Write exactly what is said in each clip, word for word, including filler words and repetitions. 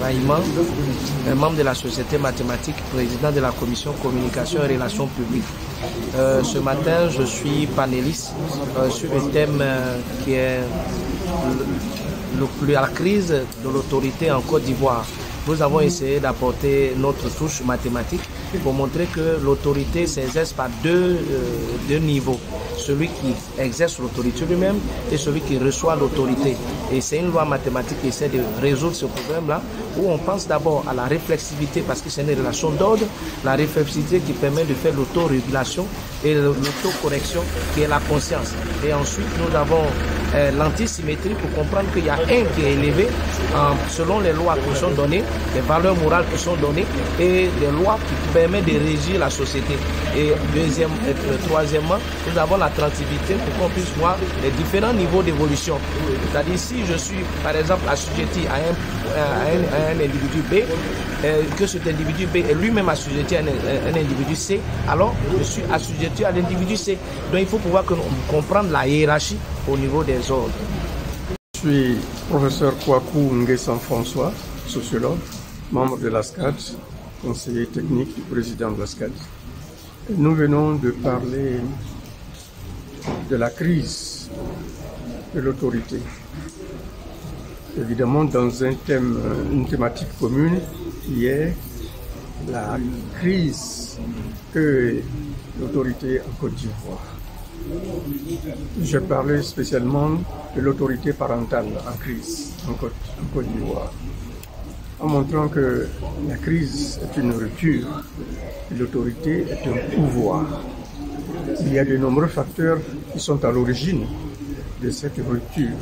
Raïman, un membre de la Société mathématique, président de la commission communication et relations publiques. Euh, ce matin, je suis panéliste euh, sur le thème euh, qui est le, le, la crise de l'autorité en Côte d'Ivoire. Nous avons essayé d'apporter notre touche mathématique pour montrer que l'autorité s'exerce par deux, euh, deux niveaux. Celui qui exerce l'autorité lui-même et celui qui reçoit l'autorité. Et c'est une loi mathématique qui essaie de résoudre ce problème-là, où on pense d'abord à la réflexivité, parce que c'est une relation d'ordre, la réflexivité qui permet de faire l'autorégulation et l'autocorrection qui est la conscience. Et ensuite, nous avons euh, l'antisymétrie pour comprendre qu'il y a un qui est élevé euh, selon les lois qui sont données, les valeurs morales qui sont données et des lois qui permettent de régir la société. Et deuxième, et troisièmement, nous avons la transitivité pour qu'on puisse voir les différents niveaux d'évolution. C'est-à-dire si je suis par exemple assujetti à un, à un, à un individu B, euh, que cet individu B est lui-même assujetti à un, un individu C, alors je suis assujetti à l'individu C. Donc il faut pouvoir que nous comprendre la hiérarchie au niveau des ordres. Je suis professeur Kouakou Nguessan François, sociologue, membre de l'A S C A D, conseiller technique du président de l'A S C A D. Nous venons de parler de la crise de l'autorité. Évidemment, dans un thème, une thématique commune qui est la crise que l'autorité en Côte d'Ivoire. Je parlais spécialement de l'autorité parentale en crise en Côte, en Côte d'Ivoire, en montrant que la crise est une rupture, l'autorité est un pouvoir. Il y a de nombreux facteurs qui sont à l'origine de cette rupture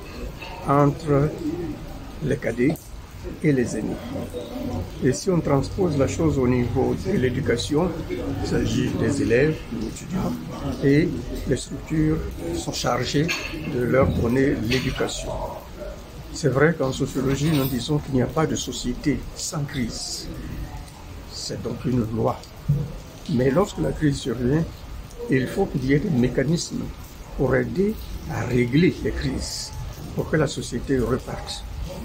entre les cadets et les aînés. Et si on transpose la chose au niveau de l'éducation, il s'agit des élèves, des étudiants, et les structures sont chargées de leur donner l'éducation. C'est vrai qu'en sociologie, nous disons qu'il n'y a pas de société sans crise. C'est donc une loi. Mais lorsque la crise survient, il faut qu'il y ait des mécanismes pour aider à régler les crises, pour que la société reparte.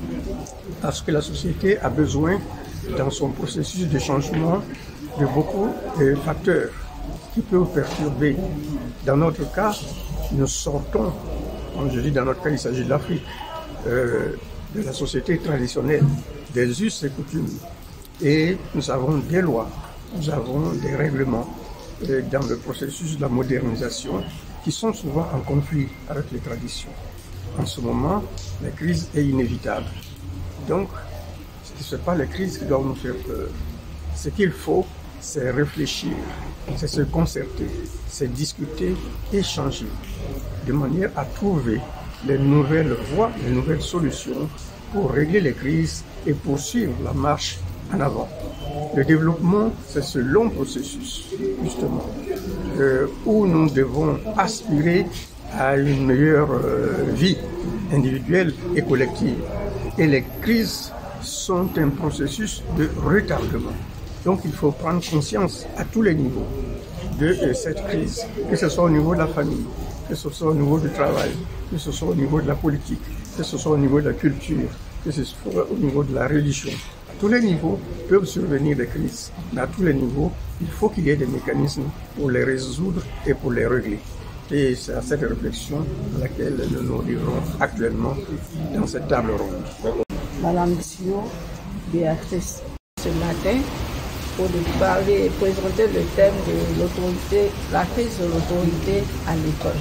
Parce que la société a besoin, dans son processus de changement, de beaucoup de facteurs qui peuvent perturber. Dans notre cas, nous sortons, comme je dis dans notre cas, il s'agit de l'Afrique, euh, de la société traditionnelle, des us et coutumes. Et nous avons des lois, nous avons des règlements euh, dans le processus de la modernisation qui sont souvent en conflit avec les traditions. En ce moment, la crise est inévitable. Donc, ce n'est pas la crise qui doit nous faire peur. Ce qu'il faut, c'est réfléchir, c'est se concerter, c'est discuter, échanger, de manière à trouver les nouvelles voies, les nouvelles solutions pour régler les crises et poursuivre la marche en avant. Le développement, c'est ce long processus, justement, euh, où nous devons aspirer à une meilleure euh, vie individuelle et collective. Et les crises sont un processus de retardement. Donc il faut prendre conscience à tous les niveaux de euh, cette crise, que ce soit au niveau de la famille, que ce soit au niveau du travail, que ce soit au niveau de la politique, que ce soit au niveau de la culture, que ce soit au niveau de la religion. À tous les niveaux peuvent survenir des crises, mais à tous les niveaux, il faut qu'il y ait des mécanismes pour les résoudre et pour les régler. Et c'est à cette réflexion à laquelle nous nous livrons actuellement dans cette table ronde. Madame Sio, Béatrice, ce matin, pour parler, présenter le thème de l'autorité, la crise de l'autorité à l'école.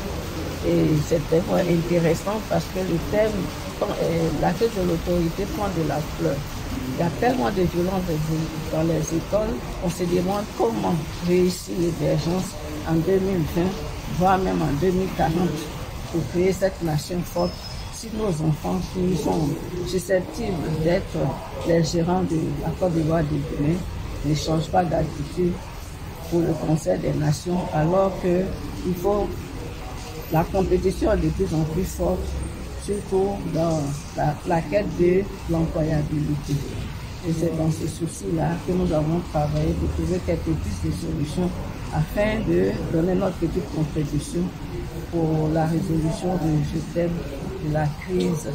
Et c'est vraiment intéressant parce que le thème, la crise de l'autorité prend de la fleur. Il y a tellement de violence dans les écoles, on se demande comment réussir l'émergence en deux mille vingt, voire même en deux mille quarante, pour créer cette nation forte. Si nos enfants qui sont susceptibles d'être les gérants de la Côte d'Ivoire de demain ne changent pas d'attitude pour le Conseil des Nations, alors qu'il faut la compétition est de plus en plus forte, surtout dans la, la quête de l'employabilité. Et c'est dans ce souci-là que nous avons travaillé pour trouver quelques pistes de solutions afin de donner notre petite contribution pour la résolution de, je t'aime, de la crise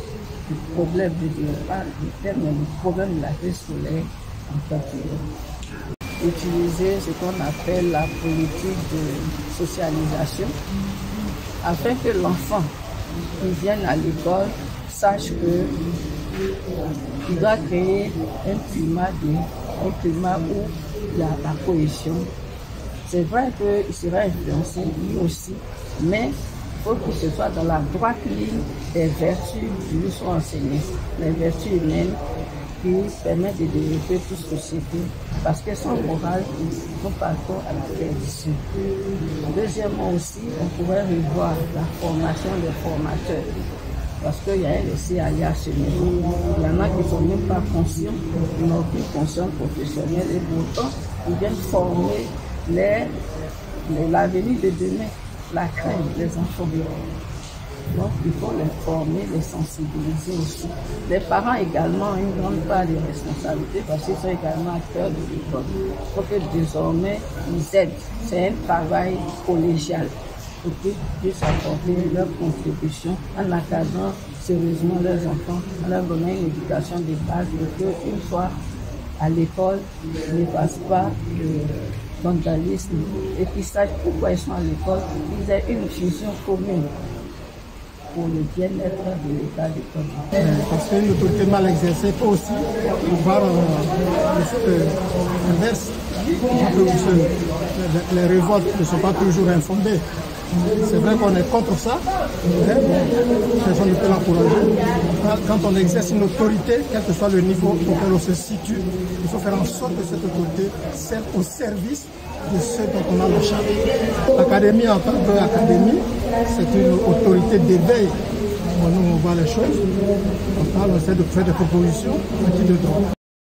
du problème, je ne dirais pas du thème, mais du problème de la crise scolaire en particulier. Utiliser ce qu'on appelle la politique de socialisation afin que l'enfant qui vienne à l'école sache que il doit créer un climat, de, un climat où il y a la cohésion. C'est vrai qu'il sera influencé lui aussi, mais il faut que ce soit dans la droite ligne des vertus qui lui sont enseignées, les vertus humaines qui permettent de développer toute société, parce que sans morale, nous partons à la perdition. Deuxièmement aussi, on pourrait revoir la formation des formateurs, parce qu'il y a un laisser-aller à ce niveau. Il y en a qui ne sont même pas conscients, ils n'ont aucune conscience professionnelle, et pourtant, ils viennent former l'avenir de demain, la crainte des enfants. Donc, il faut les former, les sensibiliser aussi. Les parents également ont une grande part de responsabilité parce qu'ils sont également acteurs de l'école. Il faut que désormais, ils aident. C'est un travail collégial pour qu'ils puissent apporter leur contribution en encadrant sérieusement leurs enfants, en leur donnant une éducation de base pour qu'une fois à l'école, ils ne fassent pas de vandalisme et qu'ils sachent pourquoi ils sont à l'école, qu'ils aient une vision commune pour le bien-être de l'état de l'école. Parce qu'une autorité mal exercée peut aussi avoir l'effet inverse. Les révoltes ne sont pas toujours infondées. C'est vrai qu'on est contre ça, mais bon, personne ne peut l'encourager. Quand on exerce une autorité, quel que soit le niveau auquel on se situe, il faut faire en sorte que cette autorité serve au service de ceux dont on a la charge. L'académie en tant qu'académie, c'est une autorité d'éveil. Nous, on voit les choses, on parle, on essaie de faire des propositions, on dit de droit.